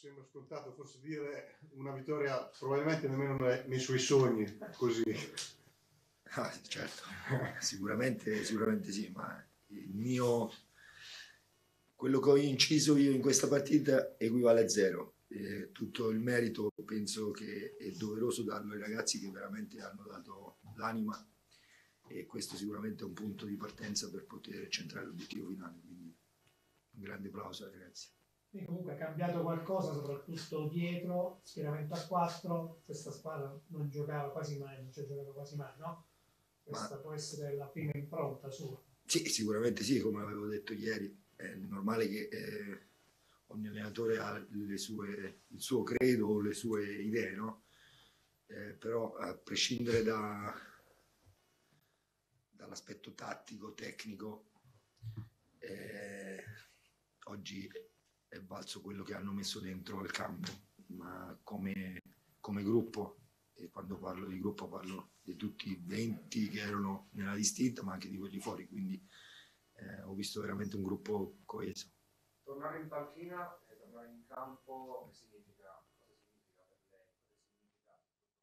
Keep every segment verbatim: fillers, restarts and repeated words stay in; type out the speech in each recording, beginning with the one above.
sembra scontato forse dire una vittoria probabilmente nemmeno nei suoi sogni, così. Ah, certo, sicuramente, sicuramente sì, ma il mio, quello che ho inciso io in questa partita equivale a zero. E tutto il merito penso che è doveroso darlo ai ragazzi che veramente hanno dato l'anima, e questo sicuramente è un punto di partenza per poter centrare l'obiettivo finale, quindi un grande applauso ai ragazzi. E comunque è cambiato qualcosa soprattutto dietro, schieramento a quattro, questa squadra non giocava quasi mai, non ci giocava quasi mai, no? Questa Ma... può essere la prima impronta sua. Sì, sicuramente sì, come avevo detto ieri, è normale che eh, ogni allenatore ha le sue, il suo credo o le sue idee, no? Eh, però a prescindere da, dall'aspetto tattico, tecnico, eh, oggi è valso quello che hanno messo dentro il campo, ma come, come gruppo, e quando parlo di gruppo parlo di tutti i venti che erano nella distinta, ma anche di quelli fuori, quindi eh, ho visto veramente un gruppo coeso. Tornare in panchina e tornare in campo, che significa? Cosa significa per lei? Cosa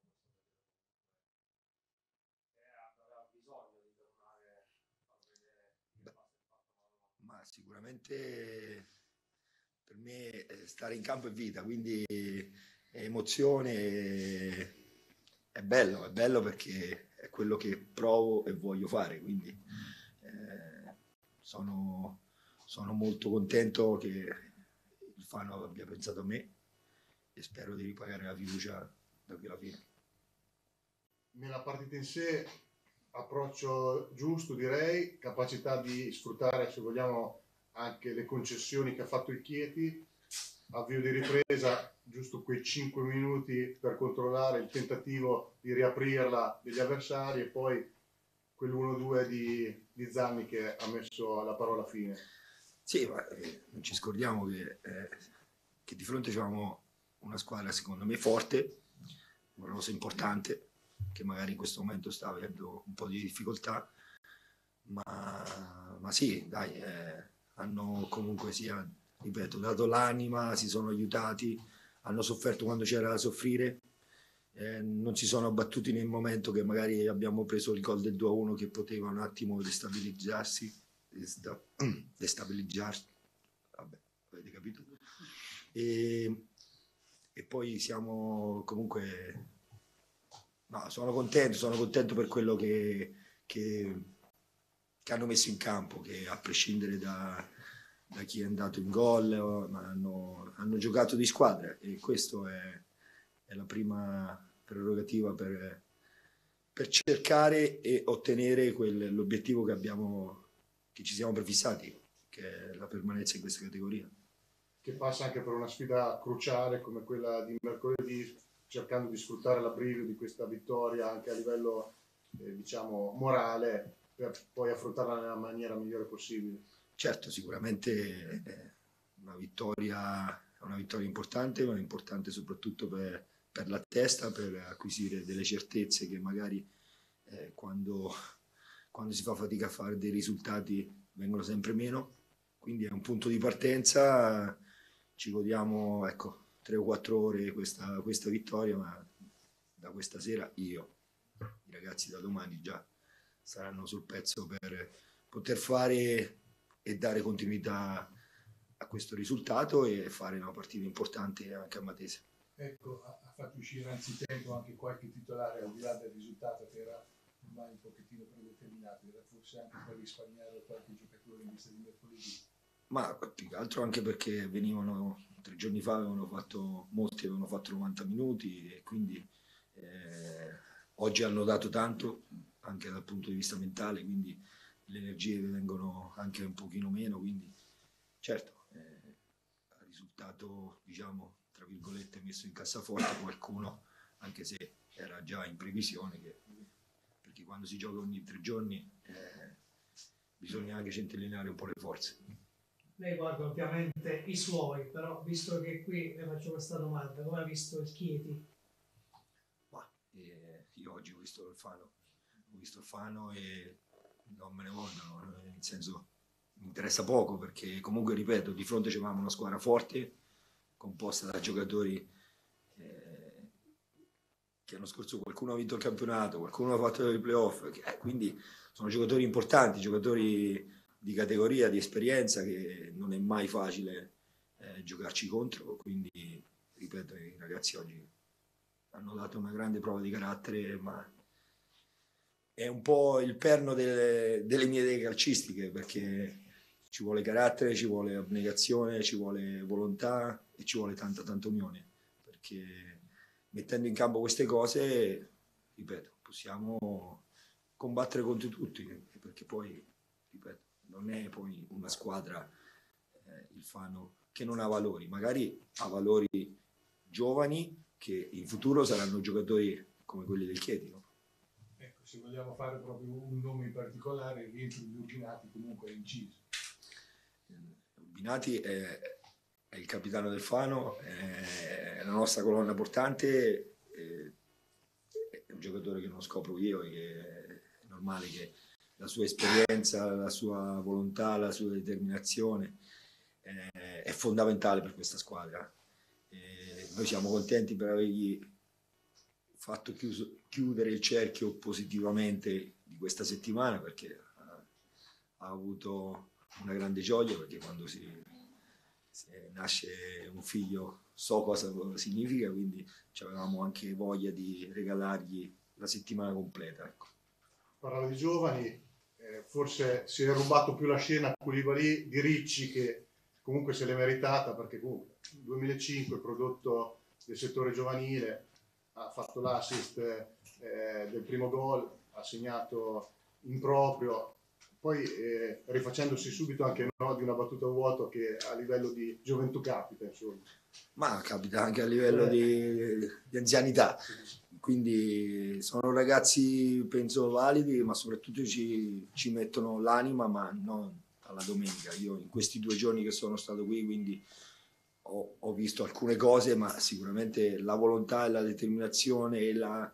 significa? Aveva bisogno di tornare a vedere il passo fatto? Ma sicuramente per me stare in campo è vita, quindi è emozione, è bello, è bello perché è quello che provo e voglio fare, quindi eh, sono, sono molto contento che il Fano abbia pensato a me e spero di ripagare la fiducia da qui alla fine. Nella partita in sé, approccio giusto direi, capacità di sfruttare, se vogliamo, anche le concessioni che ha fatto il Chieti, avvio di ripresa, giusto quei cinque minuti per controllare il tentativo di riaprirla degli avversari e poi quell'uno due di, di Zanni che ha messo la parola fine. Sì, ma eh, non ci scordiamo che, eh, che di fronte c'avevamo una squadra secondo me forte, una rosa importante, che magari in questo momento sta avendo un po' di difficoltà, ma, ma sì, dai, eh, hanno comunque sia, ripeto, dato l'anima, si sono aiutati, hanno sofferto quando c'era da soffrire, eh, non si sono abbattuti nel momento che magari abbiamo preso il gol del due a uno che poteva un attimo destabilizzarsi, desta, destabilizzarsi, vabbè, avete capito? E, e poi siamo comunque, no, sono contento, sono contento per quello che, che, che hanno messo in campo, che a prescindere da, da chi è andato in gol, ma hanno, hanno giocato di squadra e questo è, è la prima prerogativa per, per cercare e ottenere quel, l'obiettivo che abbiamo, che ci siamo prefissati, che è la permanenza in questa categoria. Che passa anche per una sfida cruciale come quella di mercoledì, cercando di sfruttare l'abbrivio di questa vittoria anche a livello eh, diciamo morale per poi affrontarla nella maniera migliore possibile. Certo, sicuramente è una vittoria, una vittoria importante, ma importante soprattutto per, per la testa, per acquisire delle certezze che magari eh, quando, quando si fa fatica a fare dei risultati vengono sempre meno, quindi è un punto di partenza, ci godiamo ecco, tre o quattro ore questa, questa vittoria, ma da questa sera io, i ragazzi da domani già saranno sul pezzo per poter fare e dare continuità a questo risultato e fare una partita importante anche a Matese. Ecco, ha, ha fatto uscire anzitempo anche qualche titolare al di là del risultato che era ormai un pochettino predeterminato, era forse anche per risparmiare qualche giocatore in vista di mercoledì. Ma più che altro anche perché venivano, tre giorni fa avevano fatto, molti avevano fatto novanta minuti e quindi eh, oggi hanno dato tanto anche dal punto di vista mentale, quindi le energie vengono anche un pochino meno, quindi certo eh, il risultato diciamo tra virgolette messo in cassaforte qualcuno, anche se era già in previsione, che, perché quando si gioca ogni tre giorni eh, bisogna anche centellinare un po' le forze. Lei guarda ovviamente i suoi, però visto che qui le faccio questa domanda, come ha visto il Chieti? Ma, eh, io oggi ho visto il Fano, ho visto il Fano e non me ne vogliono, nel senso mi interessa poco perché comunque ripeto, di fronte c'avevamo una squadra forte, composta da giocatori eh, che l'anno scorso qualcuno ha vinto il campionato, qualcuno ha fatto i playoff, eh, quindi sono giocatori importanti, giocatori di categoria, di esperienza, che non è mai facile eh, giocarci contro, quindi ripeto, i ragazzi oggi hanno dato una grande prova di carattere, ma è un po' il perno delle, delle mie idee calcistiche, perché ci vuole carattere, ci vuole abnegazione, ci vuole volontà e ci vuole tanta tanta unione, perché mettendo in campo queste cose, ripeto, possiamo combattere contro tutti, perché poi, ripeto, non è poi una squadra, eh, il Fano, che non ha valori, magari ha valori giovani che in futuro saranno giocatori come quelli del Chieti, no? Ecco, se vogliamo fare proprio un nome in particolare, il rientro di Urbinati comunque è inciso. Urbinati è, è il capitano del Fano, è la nostra colonna portante, è, è un giocatore che non scopro io, che è normale che la sua esperienza, la sua volontà, la sua determinazione eh, è fondamentale per questa squadra. Eh, noi siamo contenti per avergli fatto chiuso, chiudere il cerchio positivamente di questa settimana, perché ha, ha avuto una grande gioia, perché quando si, si nasce un figlio so cosa significa, quindi avevamo anche voglia di regalargli la settimana completa. Ecco. Parlava di giovani, eh, forse si è rubato più la scena a Koulibaly di Ricci, che comunque se l'è meritata, perché comunque nel duemilacinque prodotto del settore giovanile, ha fatto l'assist eh, del primo gol, ha segnato in proprio, poi eh, rifacendosi subito anche no, di una battuta a vuoto che a livello di gioventù capita, insomma. Ma capita anche a livello di, di anzianità, quindi sono ragazzi penso validi, ma soprattutto ci, ci mettono l'anima, ma non alla domenica. Io in questi due giorni che sono stato qui, quindi ho, ho visto alcune cose, ma sicuramente la volontà e la determinazione e, la,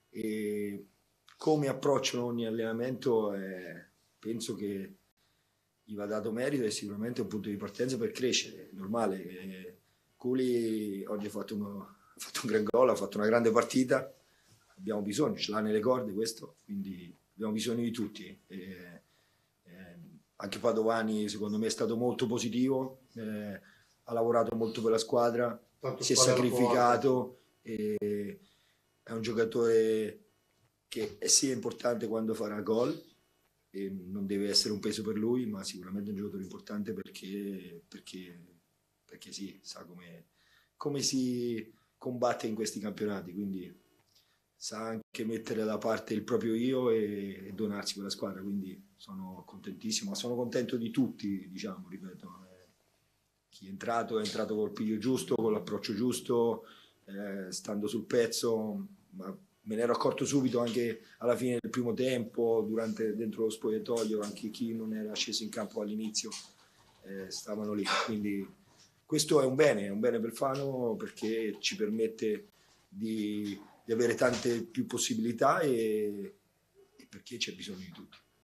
e come approcciano ogni allenamento, eh, penso che gli va dato merito e sicuramente un punto di partenza per crescere. È normale che Culi oggi ha fatto, uno, ha fatto un gran gol, ha fatto una grande partita, abbiamo bisogno, ce l'ha nelle corde questo, quindi abbiamo bisogno di tutti. E, eh, anche Padovani secondo me è stato molto positivo, eh, ha lavorato molto per la squadra, Tanto si è sacrificato, e è un giocatore che è sia importante quando farà gol, e non deve essere un peso per lui, ma sicuramente è un giocatore importante perché, perché, perché sì, sa come, come si combatte in questi campionati, quindi sa anche mettere da parte il proprio io e, e donarsi per la squadra, quindi sono contentissimo, ma sono contento di tutti, diciamo, ripeto, eh, chi è entrato è entrato col piglio giusto, con l'approccio giusto, eh, stando sul pezzo, ma me ne ero accorto subito anche alla fine del primo tempo, durante, dentro lo spogliatoio, anche chi non era sceso in campo all'inizio eh, stavano lì, quindi questo è un bene, è un bene per Fano perché ci permette di, di avere tante più possibilità e, e perché c'è bisogno di tutto.